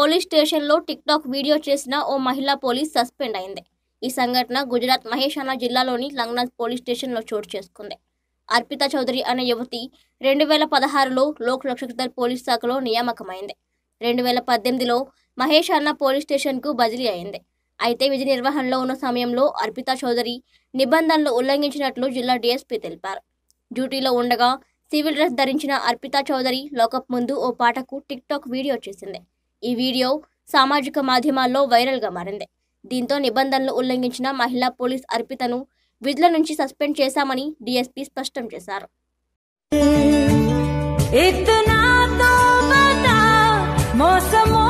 Police స్టేషన్లో TikTok video చేసిన ఓ మహిళా పోలీస్ సస్పెండ్ అయింది. ఈ సంఘటన గుజరాత్ మహేషానా జిల్లాలోని లంగ్నాథ్ పోలీస్ స్టేషన్లో చోటు చేసుకుంది. అర్పిత చౌదరి అనే యువతి 2016లో లోక్ రక్షక్ పోలీస్ శాఖలో నియామకమైంది. 2018లో మహేషానా పోలీస్ స్టేషన్కు బదిలీ అయింది. అయితే విధి నిర్వహణలో ఉన్న సమయంలో అర్పిత చౌదరి నిబంధనలు ఉల్లంఘించినట్లు జిల్లా డీఎస్పీ తెలిపారు. డ్యూటీలో ఉండగా సివిల్ డ్రెస్ ధరించిన అర్పిత చౌదరి లోకప్ ముందు ఓ పాటకు టిక్టాక్ వీడియో చేసింది. ఈ వీడియో సామాజిక మాధ్యమాల్లో వైరల్గా మారింది. దీంతో నిబంధనలు ఉల్లంఘించిన మహిళా పోలీస్ అర్పితను విధుల నుంచి సస్పెండ్ చేశామని డీఎస్పీ స్పష్టం చేశారు. ఇతనా తో బతా మోసమో